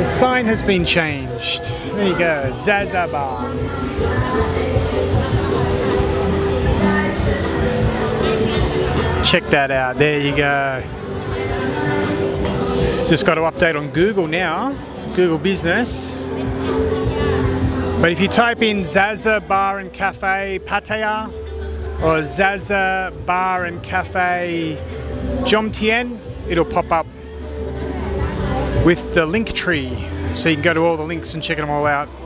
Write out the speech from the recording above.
sign has been changed. There you go, ZaZa bar. Check that out, there you go. Just got to update on Google now, Google Business. But if you type in ZaZa Bar and Cafe Pattaya or ZaZa Bar and Cafe Jomtien, it'll pop up with the link tree. So you can go to all the links and check them all out.